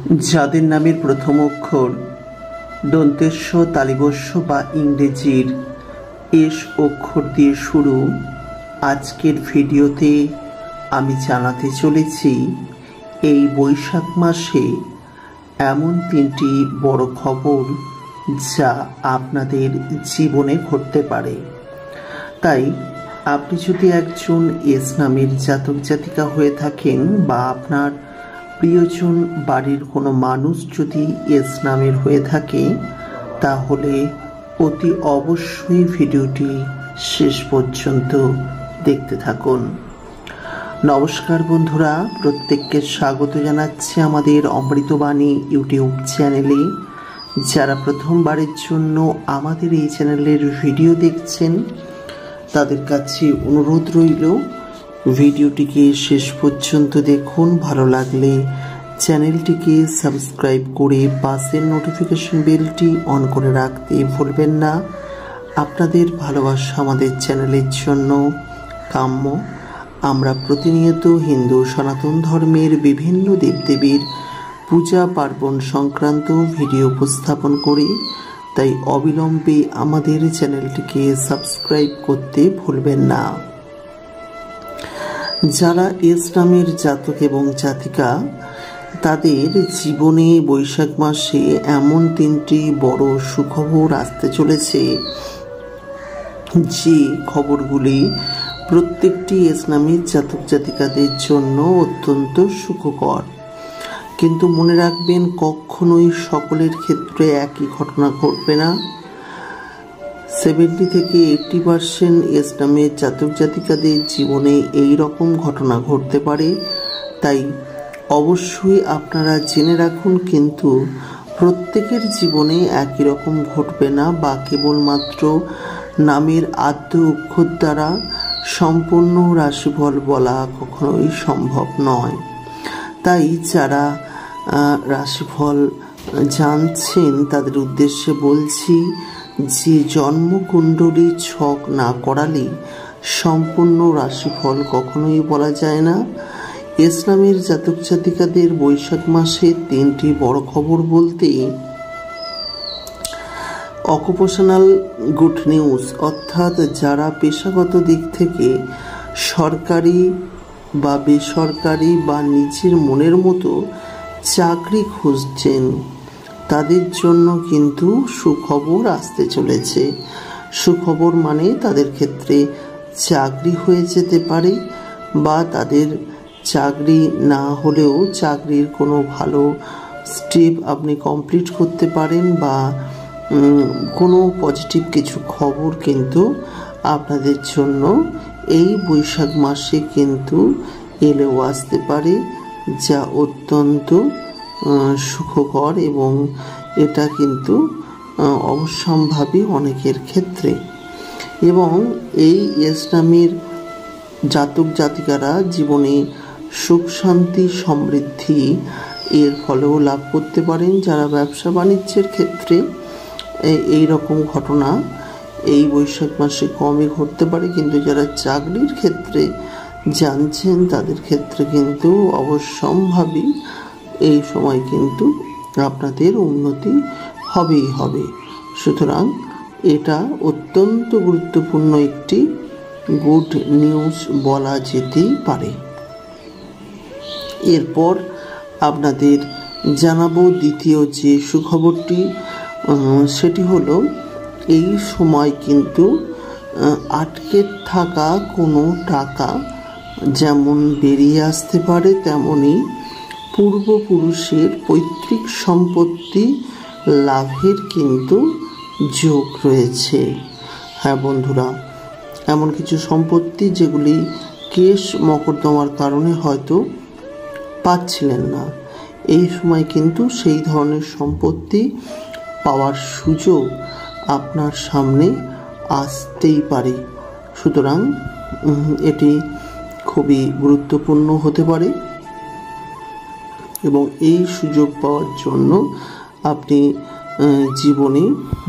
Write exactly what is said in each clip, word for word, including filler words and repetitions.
যাদের নামের প্রথম অক্ষর দন্তেস্ব, তালিবস্য বা ইংরেজির এস অক্ষর দিয়ে শুরু, আজকের ভিডিওতে আমি জানাতে চলেছি এই বৈশাখ মাসে এমন তিনটি বড় খবর যা আপনাদের জীবনে ঘটতে পারে। তাই আপনি যদি একজন এস নামের জাতক জাতিকা হয়ে থাকেন বা আপনার প্রিয়জন বাড়ির কোনো মানুষ যদি এস নামের হয়ে থাকে, তাহলে অতি অবশ্যই ভিডিওটি শেষ পর্যন্ত দেখতে থাকুন। নমস্কার বন্ধুরা, প্রত্যেককে স্বাগত জানাচ্ছি আমাদের অমৃতবাণী ইউটিউব চ্যানেলে। যারা প্রথমবারের জন্য আমাদের এই চ্যানেলের ভিডিও দেখছেন, তাদের কাছে অনুরোধ রইল ভিডিওটিকে শেষ পর্যন্ত দেখুন। ভালো লাগলে চ্যানেলটিকে সাবস্ক্রাইব করে পাশের নোটিফিকেশন বেলটি অন করে রাখতে ভুলবেন না। আপনাদের ভালোবাসা আমাদের চ্যানেলের জন্য কাম্য। আমরা প্রতিনিয়ত হিন্দু সনাতন ধর্মের বিভিন্ন দেবদেবীর পূজা পার্বণ সংক্রান্ত ভিডিও উপস্থাপন করি, তাই অবিলম্বে আমাদের চ্যানেলটিকে সাবস্ক্রাইব করতে ভুলবেন না। যারা এস নামের জাতক এবং জাতিকা, তাদের জীবনে বৈশাখ মাসে এমন তিনটি বড় সুখবর আসতে চলেছে, যে খবরগুলি প্রত্যেকটি এস নামের জাতক জাতিকাদের জন্য অত্যন্ত সুখকর। কিন্তু মনে রাখবেন, কখনোই সকলের ক্ষেত্রে একই ঘটনা ঘটবে না। সেভেন্টি থেকে এইটটি পার্সেন্ট এস নামের জাতক জাতিকাদের জীবনে এই রকম ঘটনা ঘটতে পারে। তাই অবশ্যই আপনারা জেনে রাখুন, কিন্তু প্রত্যেকের জীবনে একই রকম ঘটবে না বা কেবলমাত্র নামের আদ্য অক্ষর দ্বারা সম্পূর্ণ রাশিফল বলা কখনোই সম্ভব নয়। তাই যারা রাশিফল জানছেন তাদের উদ্দেশ্যে বলছি যে জন্মকুণ্ডলী ছক না করালে সম্পূর্ণ রাশিফল কখনোই বলা যায় না। এস নামের জাতক জাতিকাদের বৈশাখ মাসে তিনটি বড় খবর বলতে অকুপেশনাল গুড নিউজ, অর্থাৎ যারা পেশাগত দিক থেকে সরকারি বা বেসরকারি বা নিজের মনের মতো চাকরি খুঁজছেন, তাদের জন্য কিন্তু সুখবর আসতে চলেছে। সুখবর মানে তাদের ক্ষেত্রে চাকরি হয়ে যেতে পারে, বা তাদের চাকরি না হলেও চাকরির কোনো ভালো স্টেপ আপনি কমপ্লিট করতে পারেন, বা কোনো পজিটিভ কিছু খবর কিন্তু আপনাদের জন্য এই বৈশাখ মাসে কিন্তু এলেও আসতে পারে, যা অত্যন্ত সুখকর এবং এটা কিন্তু অবশ্যম্ভাবী অনেকের ক্ষেত্রে। এবং এই এস নামের জাতক জাতিকারা জীবনে সুখ শান্তি সমৃদ্ধি এর ফলেও লাভ করতে পারেন। যারা ব্যবসা বাণিজ্যের ক্ষেত্রে এই রকম ঘটনা এই বৈশাখ মাসে কমই ঘটতে পারে, কিন্তু যারা চাকরির ক্ষেত্রে জানছেন তাদের ক্ষেত্রে কিন্তু অবশ্যম্ভাবী এই সময় কিন্তু আপনাদের উন্নতি হবেই হবে। সুতরাং এটা অত্যন্ত গুরুত্বপূর্ণ একটি গুড নিউজ বলা যেতেই পারে। এরপর আপনাদের জানাবো দ্বিতীয় যে সুখবরটি, সেটি হলো এই সময় কিন্তু আটকে থাকা কোনো টাকা যেমন বেরিয়ে আসতে পারে, তেমনি পূর্বপুরুষের পৈতৃক সম্পত্তি লাভের কিন্তু যোগ রয়েছে। হ্যাঁ বন্ধুরা, এমন কিছু সম্পত্তি যেগুলি কেস মকদ্দমার কারণে হয়তো পাচ্ছিলেন না, এই সময় কিন্তু সেই ধরনের সম্পত্তি পাওয়ার সুযোগ আপনার সামনে আসতেই পারে। সুতরাং এটি খুবই গুরুত্বপূর্ণ হতে পারে এবং এই সুযোগ পাওয়ার জন্য আপনি জীবনে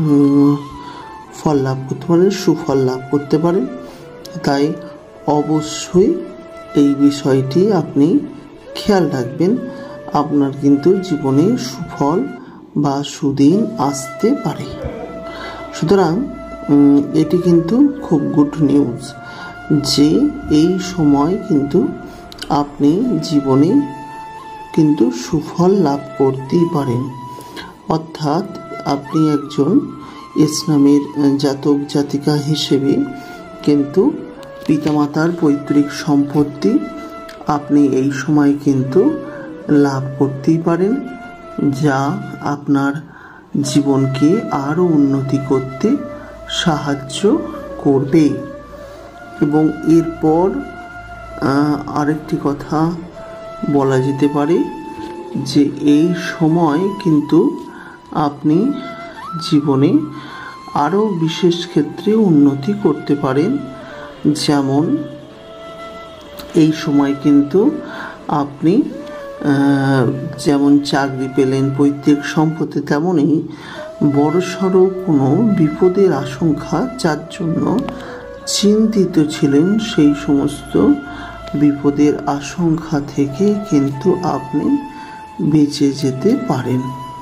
ফল লাভ করতে পারেন, সুফল লাভ করতে পারেন। তাই অবশ্যই এই বিষয়টি আপনি খেয়াল রাখবেন। আপনার কিন্তু জীবনে সুফল বা সুদিন আসতে পারে। সুতরাং এটি কিন্তু খুব গুড নিউজ যে এই সময় কিন্তু আপনি জীবনে কিন্তু সুফল লাভ করতেই পারেন। অর্থাৎ আপনি একজন ইসলামের জাতক জাতিকা হিসেবে কিন্তু পিতামাতার পৈতৃক সম্পত্তি আপনি এই সময় কিন্তু লাভ করতেই পারেন, যা আপনার জীবনকে আরও উন্নতি করতে সাহায্য করবে। এবং এরপর আরেকটি কথা বলা যেতে পারে যে এই সময় কিন্তু আপনি জীবনে আরও বিশেষ ক্ষেত্রে উন্নতি করতে পারেন। যেমন এই সময় কিন্তু আপনি যেমন চাকরি পেলেন, পৈতৃক সম্পত্তি, তেমনই বড়সড় কোনো বিপদের আশঙ্কা যার জন্য চিন্তিত ছিলেন সেই সমস্ত বিপদের আশঙ্কা থেকে কিন্তু আপনি বেঁচে যেতে পারেন।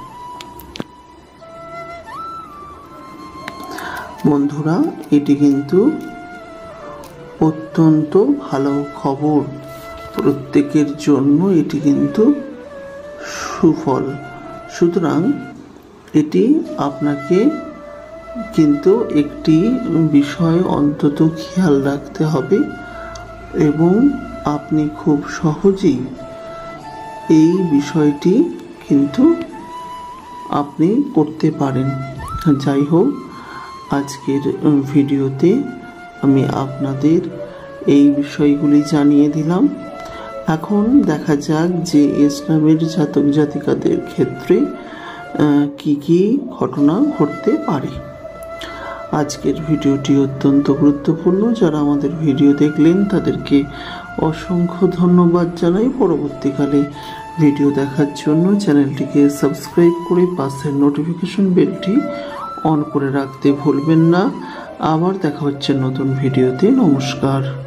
বন্ধুরা, এটি কিন্তু অত্যন্ত ভালো খবর, প্রত্যেকের জন্য এটি কিন্তু সুফল। সুতরাং এটি আপনাকে কিন্তু একটি বিষয় অন্তত খেয়াল রাখতে হবে এবং আপনি খুব সহজেই এই বিষয়টি কিন্তু আপনি করতে পারেন। যাই হোক, আজকের ভিডিওতে আমি আপনাদের এই বিষয়গুলি জানিয়ে দিলাম। এখন দেখা যাক যে ইসলামের জাতক জাতিকাদের ক্ষেত্রে কি কি ঘটনা ঘটতে পারে। আজকের ভিডিওটি অত্যন্ত গুরুত্বপূর্ণ। যারা আমাদের ভিডিও দেখলেন তাদেরকে অসংখ্য ধন্যবাদ জানাই। পরবর্তীকালে ভিডিও দেখার জন্য চ্যানেলটিকে সাবস্ক্রাইব করে পাশের নোটিফিকেশন বেলটি অন করে রাখতে ভুলবেন না। আবার দেখা হচ্ছে নতুন ভিডিওতে। নমস্কার।